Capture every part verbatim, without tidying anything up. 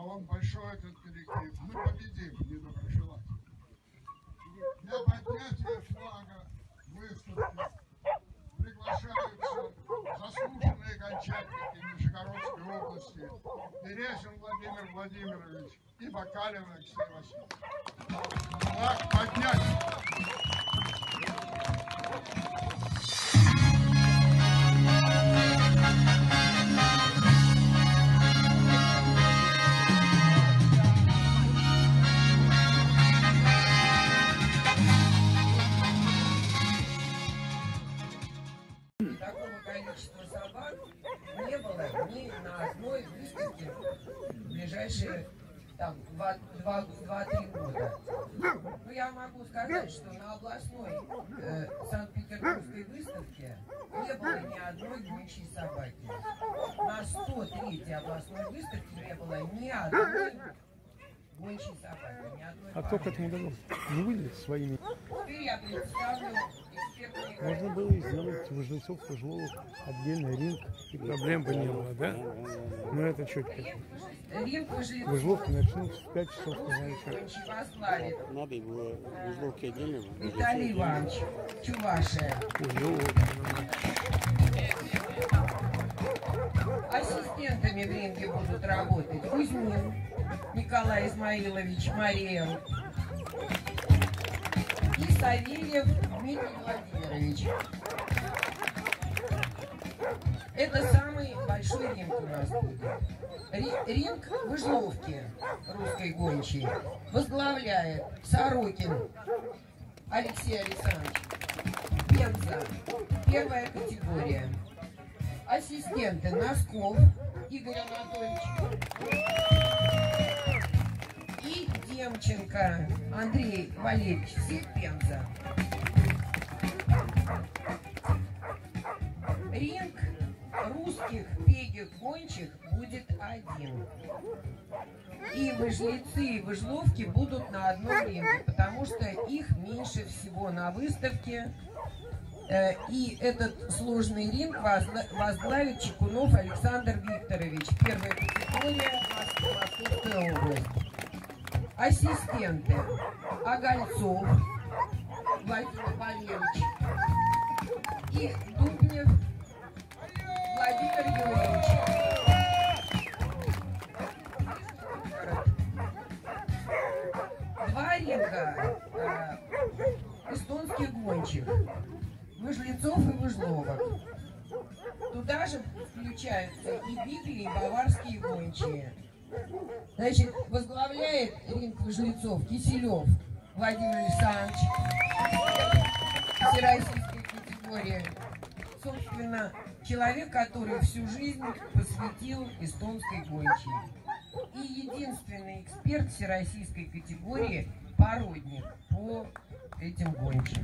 он большой, этот коллектив. Мы победим, недоброжелателей. Для поднятия флага выставки приглашаются заслуженные гончарники Нижегородской области Березин Владимир Владимирович и Бакалин Алексей Васильевич. Флаг поднять! Такого количества собак не было ни на одной выставке в ближайшие там два-три года. Ну, я могу сказать, что на областной э, Санкт-Петербургской выставке не было ни одной гончей собаки. На сто третьей областной выставке не было ни одной гончей собаки, ни одной. А кто к этому довел? Не вы своими? Теперь я представлю экспертные... Можно было сделать у жильцов Выжловых отдельный ринг, и проблем бы не было, да? Ну это что теперь? Ринг Выжловки. Выжловки начнутся в пять часов раньше. Надо его Выжловки отдельно. Виталий Иванович, Чувашия. Ассистентами в ринге будут работать Кузьмин Николай Измаилович Мариэл и Савельев Дмитрий Владимирович. Это самый большой ринг у нас будет. Ринг Выжловки русской гончей возглавляет Сорокин Алексей Александрович. Пенза, первая категория. Ассистенты Носков Игорь Анатольевич и Демченко Андрей Валерьевич, все Пенза. Ринг русских пегих гончих будет один. И выжлецы и выжловки будут на одном ринге, потому что их меньше всего на выставке. И этот сложный ринг возглавит Чекунов Александр Викторович, первая категория, Московская область. Ассистенты Огольцов Владимир Валерьевич и Дубнев Владимир Юрьевич. Два ринга э, эстонских гончих. Выжлецов и выжловок. Туда же включаются и бигли, и баварские гончие. Значит, возглавляет ринг выжлецов Киселев Владимир Александрович, всероссийской категории. Собственно, человек, который всю жизнь посвятил эстонской гончей. И единственный эксперт всероссийской категории породник по этим гончим.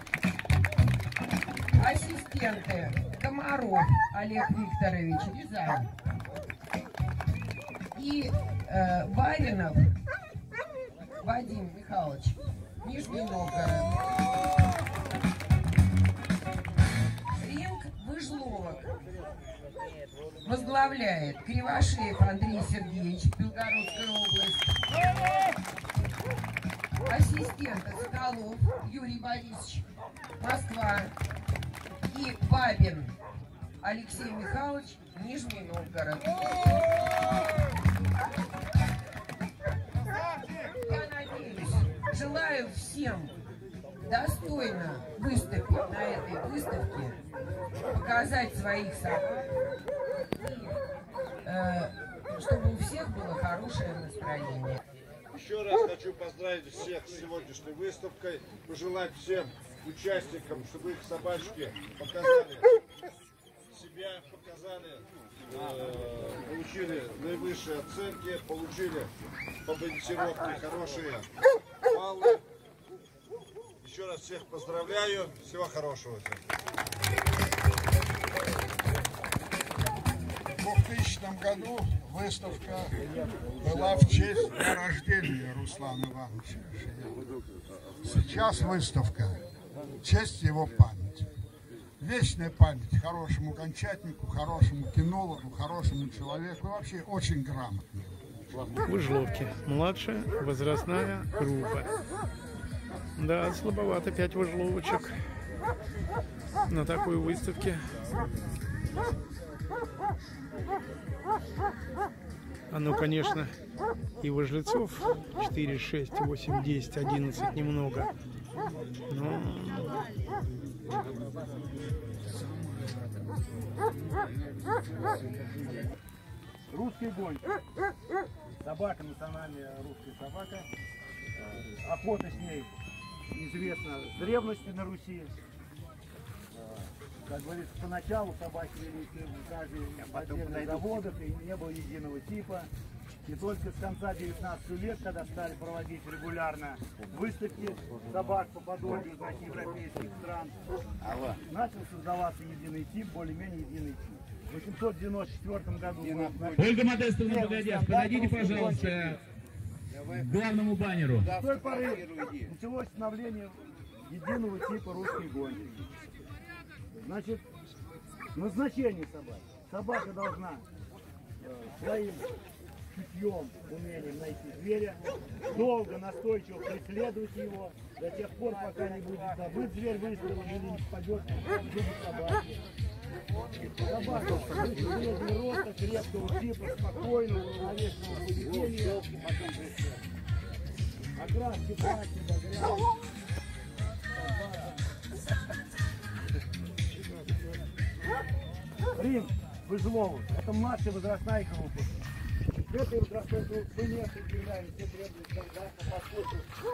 Ассистенты Комаров Олег Викторович, Рязань. И э, Баринов Вадим Михайлович, Нижний Новгород. Ринг Выжловок возглавляет Кривошеев Андрей Сергеевич, Белгородская область. Ассистенты Соколов Юрий Борисович, Москва. И Бабин Алексей Михайлович, Нижний Новгород. Я надеюсь, желаю всем достойно выступить на этой выставке, показать своих собак, и, э, чтобы у всех было хорошее настроение. Еще раз хочу поздравить всех с сегодняшней выставкой, пожелать всем участникам, чтобы их собачки показали себя, показали, э, получили наивысшие оценки, получили по балансировке хорошие баллы. Еще раз всех поздравляю, всего хорошего. В двухтысячном году выставка была в честь дня рождения Руслана Ивановича Шиева. Сейчас выставка в честь его памяти. Вечная память хорошему гончатнику, хорошему кинологу, хорошему человеку, вообще очень грамотному. Выжловки. Младшая возрастная группа. Да, слабовато пять выжловочек на такой выставке. А ну, конечно, и выжлецов четыре, шесть, восемь, десять, одиннадцать немного. Но... Русский гонь. Собака, национальная русская собака. Охота с ней известна с древности на Руси. Как говорится, поначалу собаки велись в каждой отдельных заводах, и не было единого типа. И только с конца девятнадцатого века, когда стали проводить регулярно выставки собак по подобию европейских стран, начал создаваться единый тип, более-менее единый тип. В восемьсот девяносто четвёртом году... Ольга Модестовна, погодите, подойдите, пожалуйста, к главному баннеру. С той поры началось становление единого типа русской гонки. Значит, назначение собаки. Собака должна э, своим чутьем, умением найти зверя, долго, настойчиво преследовать его, до тех пор, пока не будет забыт зверь выстрелом или не попадет в зубы собаки. Собака среднего роста, крепкого типа, спокойного, уравновешенного поведения. Окраски платья, багряные. Рим, Выжлову, это младшая возрастная группа. В этой возрастной группе нет региональной, все требуют стандарта, поскольку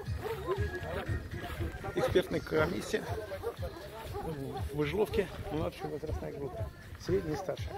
Экспертная комиссия. Выжловки, младшая возрастная группа. Средняя и старшая.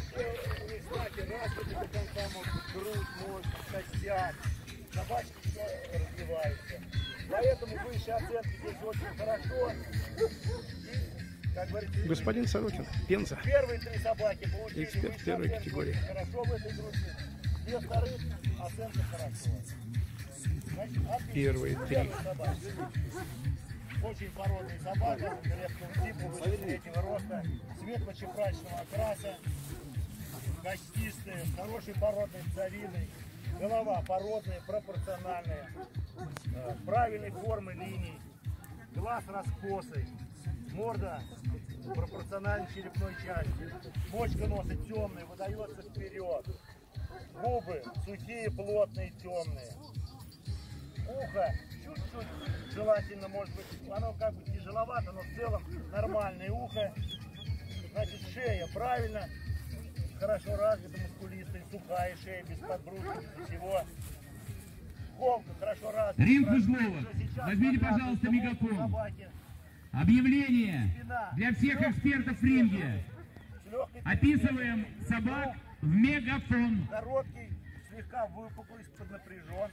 грудь, мозг, костяк. Собачки все развиваются. Поэтому высшая оценка здесь очень хорошо. И, как говорится, Господин Сорокин, Пенза. первые три собаки получили Эксперт первой категории. Хорошо в этой группе. Две вторых оценка хорошо. Значит, Первые три. собаки. Очень породная собака, крепкого типа, среднего роста, светло-чепрачного окраса, костистая, хорошей породной цариной, голова породная, пропорциональная, правильной формы линий, глаз раскосый, морда пропорциональной черепной части, почка носа темная, выдается вперед, губы сухие, плотные, темные, ухо чуть-чуть, желательно, может быть, оно как бы тяжеловато, но в целом нормальное ухо, значит, шея правильно, хорошо развита, мускулистая, сухая шея, без подбрюшья, без всего. Холка хорошо развита. Рим Выжлова, возьмите, пожалуйста, мегафон. Собаки. Объявление для всех экспертов в ринге. Описываем собак в мегафон. Короткий, слегка выпуклый, поднапряжен.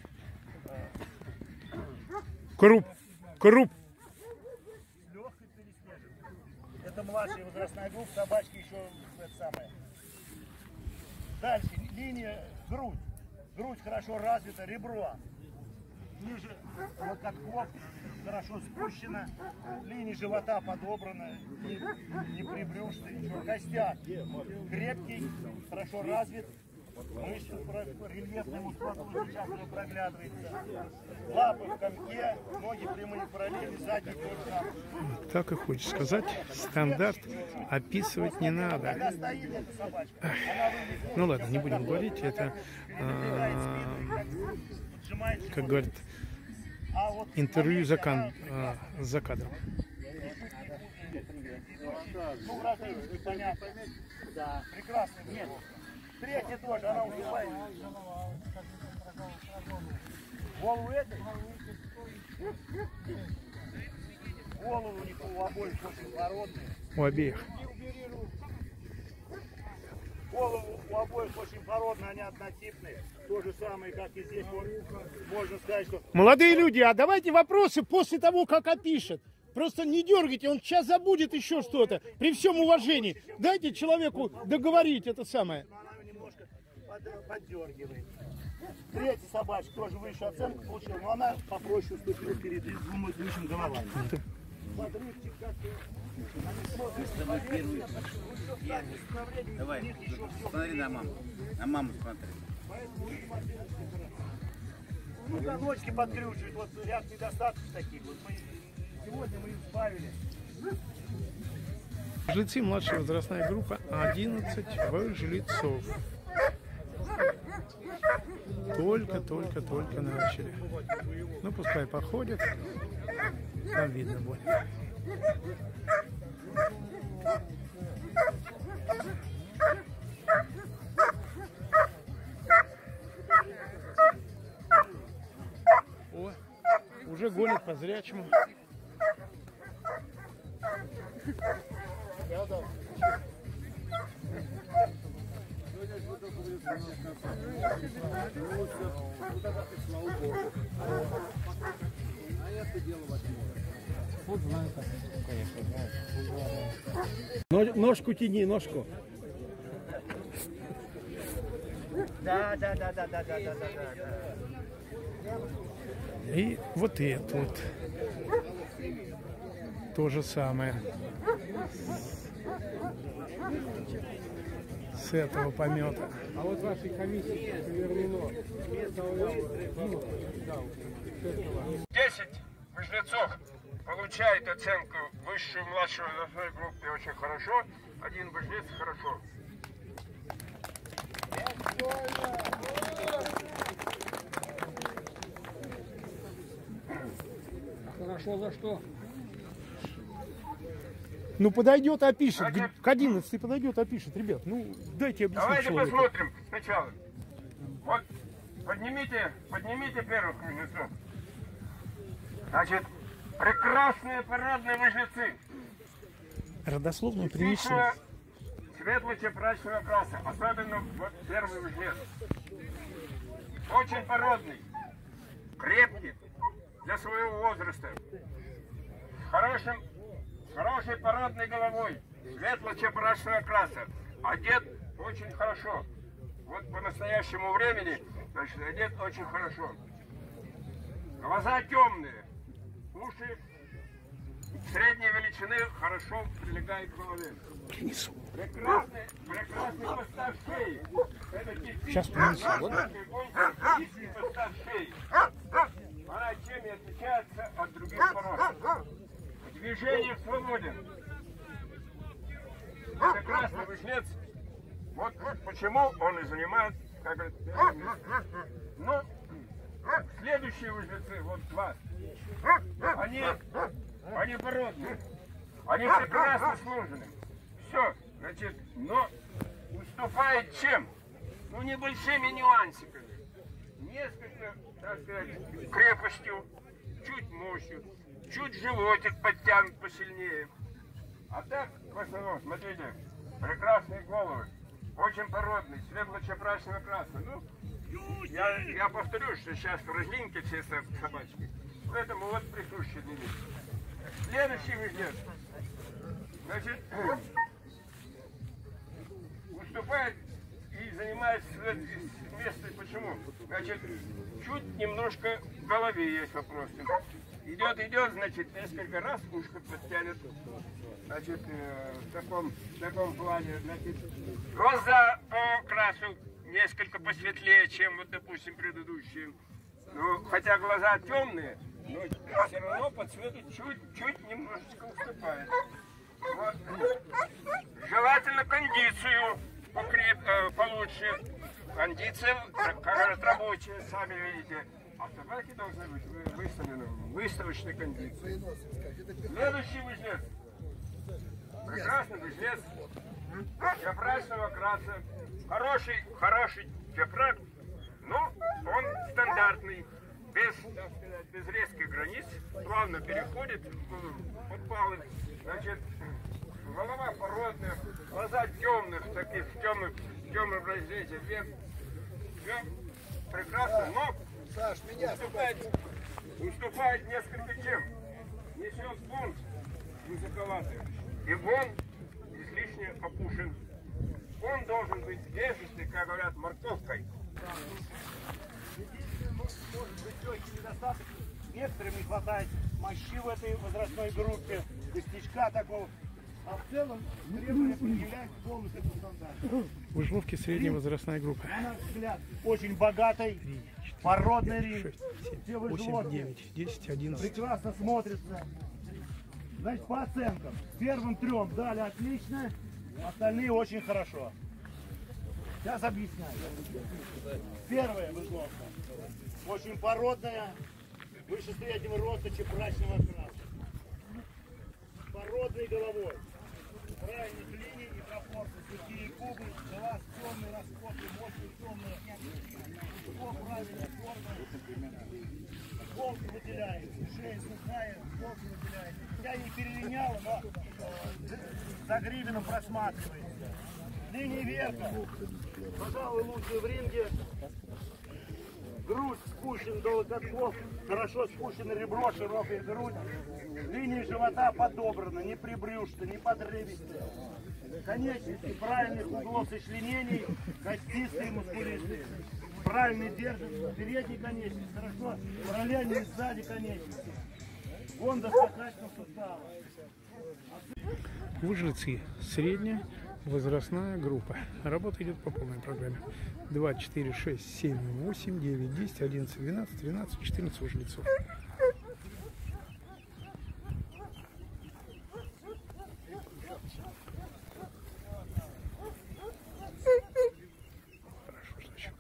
Круп, круп. Легкой переслеживаем. Это младшая возрастная группа, собачки еще это самое. Дальше, линия грудь. Грудь хорошо развита, ребро. Ниже локотков хорошо спущено. Линия живота подобрана, не, не прибрюшная, ничего. Костяк крепкий, хорошо развит. Мышцы, рельефная мускулатура сейчас уже проглядывается. Лапы в комке, ноги прямые параллели, задний тоже. Так и хочешь сказать, стандарт описывать не надо. Когда стоит эта собачка, она выглядит... Ну ладно, не будем говорить, это, а, как говорят, А вот интервью за, кан, а, за кадром. ну, разрывы, понятно. Да. Прекрасно. Нет. Третья тоже, она уступает. Голову этой? Голову у них у обоих очень породные. У обеих. Голову у обоих очень породные, они однотипные. То же самое, как и здесь. Вот, можно сказать, что... Молодые люди, а давайте вопросы после того, как опишет. Просто не дергайте, он сейчас забудет еще что-то. При всем уважении. Дайте человеку договорить это самое. Она немножко под, поддергивает. Третья собачка тоже высшую оценку получила, но она попроще уступила перед двумя выше головами. Подрывчик как-то... Давай, смотри на маму. На маму смотри. Ну, коночки подкрючивают, вот ряд недостатков таких. Вот мы, сегодня мы их избавили. Жильцы, младшая возрастная группа, одиннадцать жильцов. Только-только-только начали. Ну, пускай походят. Там видно будет. О, уже гонит по зрячему. Ножку тяни, ножку. Да, да, да, да, да, да, да, да, да. И вот это вот. То же самое. С этого помета. А вот вашей комиссии повернено. десять жильцов получает оценку высшую младшую возрастной группе очень хорошо, один жильц хорошо. Хорошо за что? Ну подойдет, опишет. К одиннадцати подойдет, опишет. Ребят, ну дайте объяснить. Давайте человеку. посмотрим сначала. Вот поднимите, поднимите первых жильцов. Значит, прекрасные парадные жильцы. Родословную принесли. Светло-чепрачного краса. Особенно вот первый жильц. Очень породный, крепкий для своего возраста. С хорошим, с хорошей породной головой. Светло-чепрачного краса. Одет очень хорошо. Вот по настоящему времени, значит, одет очень хорошо. Глаза темные. Уши средней величины хорошо прилегают к голове. Принесу. Прекрасный, прекрасный постав шеи. Это Сейчас типичный принесу. типичный постав шеи. Она чем и отличается от других пород. Движение свободен. Прекрасный жильц. Вот почему он и занимает, как говорят, первое место. Ну, следующие жильцы, вот два. Они, они породные. Они прекрасно сложены. Все, значит, но уступает чем? Ну, небольшими нюансиками. Несколько, так сказать, крепостью, чуть мощью, чуть животик подтянут посильнее. А так, в основном, смотрите, прекрасные головы, очень породные, светло-чепрачного красного. Ну, я, я повторю, что сейчас разлинки все собачки, поэтому вот присущие для них. Следующий жильц, значит, выступает и занимает место. Почему? Значит, чуть немножко в голове есть вопрос. Идет, идет, значит, несколько раз ушко подтянет. Значит, э, в, таком, в таком плане, значит, глаза по красу несколько посветлее, чем, вот, допустим, предыдущие. Ну, хотя глаза темные, но все равно по цвету чуть-чуть немножечко уступает. Вот. Желательно кондицию покреп, э, получше. Кондиция, как говорят, рабочая, сами видите. А собаки должны быть выставлены в выставочной кондиции. Следующий жильц. Прекрасный жильц. Чепрачного краса. Хороший, хороший чепрак. Но он стандартный. Без, так сказать, без резких границ. Плавно переходит под палы. Значит, голова породная. Глаза темных, таких в темном, в темном разрезе век. Все прекрасно, но уступает, уступает несколько чем. Несет фон высоковатый. И он излишне опушен. Он должен быть весистый, как говорят, морковкой. Может быть легкий недостаток. Некоторым не хватает мощи в этой возрастной группе, костячка такого. А в целом требования определяют полностью по стандарту. Выжловки средней возрастной группы. На наш взгляд, очень богатой, Породный ринг. шесть, семь, Все вы восемь, животные. девять, десять, одиннадцать. Прекрасно смотрится. Значит, по оценкам. Первым трем дали отлично, остальные очень хорошо. Сейчас объясняю. Первая вызловка. Очень породная, выше среднего роста, чепрачного окраса. Породной головой. Правильных линий и пропорций. Сухие губы, глаз темный, раскосы, мощный темный. Все правильная форма. Волк выделяется, шея сухая, волк выделяется. Я не перелинял, но э, за гривеном просматривается. Линии верха, пожалуй, лучше в ринге. Грудь спущена до локотков, хорошо спущено ребро, широкая грудь. Линии живота подобраны, не прибрюшно, не подрывистые. Конечности правильных углов сочленений, костистые, мускулистые. Правильно держит передние конечности, хорошо параллельные сзади конечности. Вон до скакательного сустава. Выжильцы. Средняя возрастная группа. Работа идет по полной программе. два, четыре, шесть, семь, восемь, девять, десять, одиннадцать, двенадцать, тринадцать, четырнадцать выжильцов. Хорошо, значок.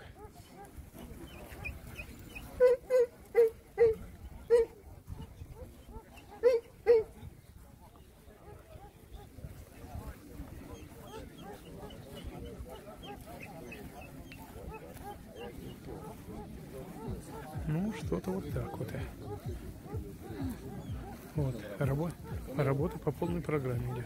Ну, что-то вот так вот. Вот, работа, работа по полной программе идет.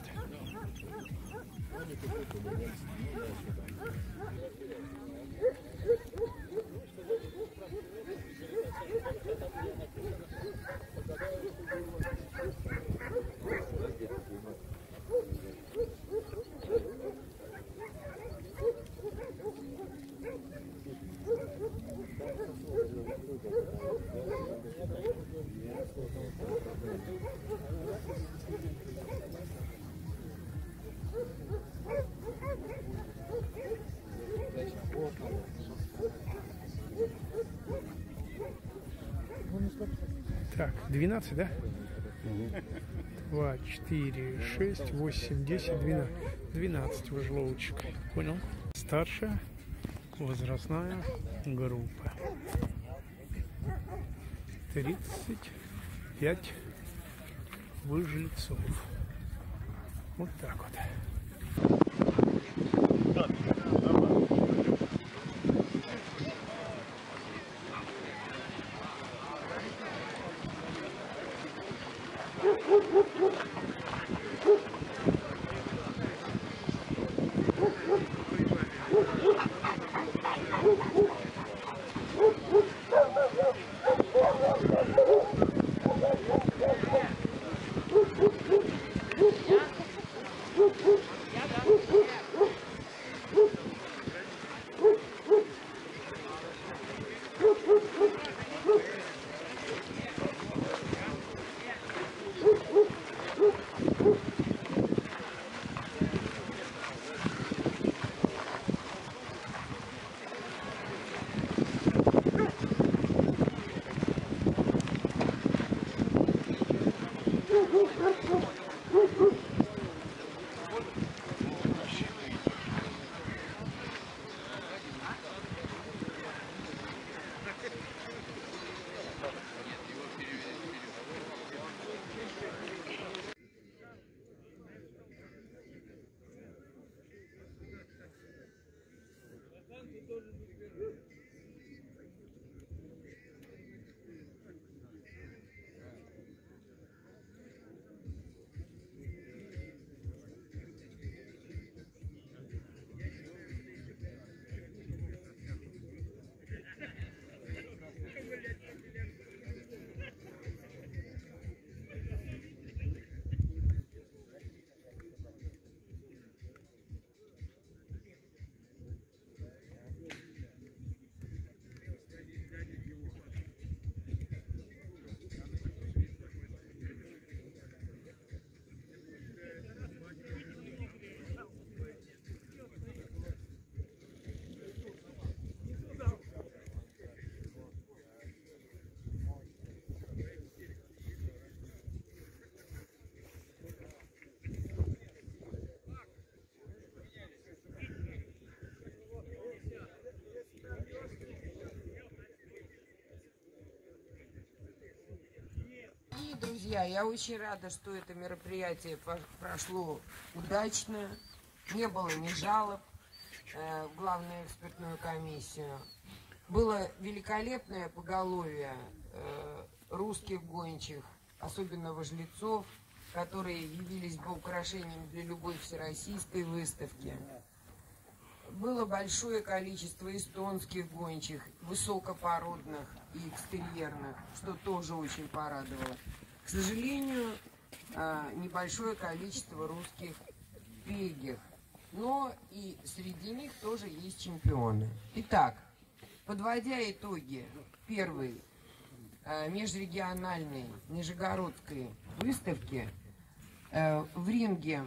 Так, двенадцать, да? два, четыре, шесть, восемь, десять, двенадцать. двенадцать выжловочек. Понял? Старшая возрастная группа. тридцать пять выжильцов. Вот так вот. Друзья, я очень рада, что это мероприятие прошло удачно. Не было ни жалоб э, в главную экспертную комиссию. Было великолепное поголовье э, русских гончих, особенно вожлецов, которые явились бы украшением для любой всероссийской выставки. Было большое количество эстонских гончих, высокопородных и экстерьерных, что тоже очень порадовало. К сожалению, небольшое количество русских пегих, но и среди них тоже есть чемпионы. Итак, подводя итоги первой межрегиональной нижегородской выставки, в ринге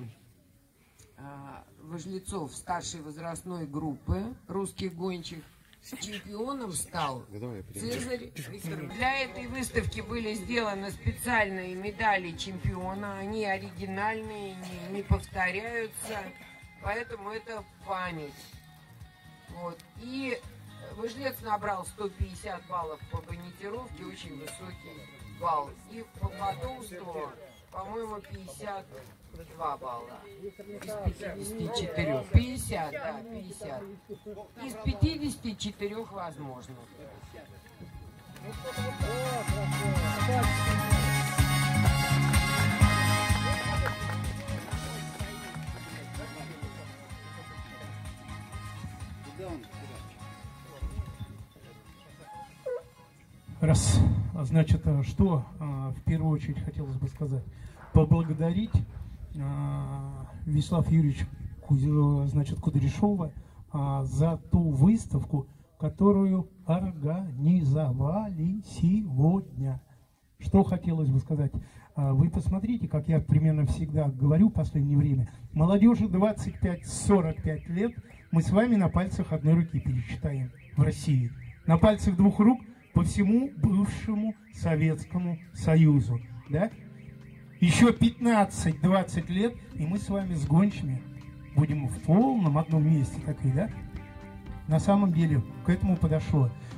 вожлецов старшей возрастной группы русских гончих с чемпионом стал Цезарь Виктор. Для этой выставки были сделаны специальные медали чемпиона. Они оригинальные, не, не повторяются, поэтому это память. Вот. И вожлец набрал сто пятьдесят баллов по понятировке, очень высокий балл. И по потомству, по-моему, пятьдесят два балла из пятидесяти четырёх. пятьдесят, да, пятьдесят. Из пятидесяти четырёх возможных. Раз, значит, что в первую очередь хотелось бы сказать? Поблагодарить Вячеслава Юрьевича, значит, Кудряшова за ту выставку, которую организовали сегодня. Что хотелось бы сказать? Вы посмотрите, как я примерно всегда говорю в последнее время. Молодежи двадцать пять сорок пять лет мы с вами на пальцах одной руки пересчитаем в России. На пальцах двух рук по всему бывшему Советскому Союзу. Да? Еще пятнадцать-двадцать лет, и мы с вами с гончими будем в полном одном месте, такой, да? На самом деле к этому подошло.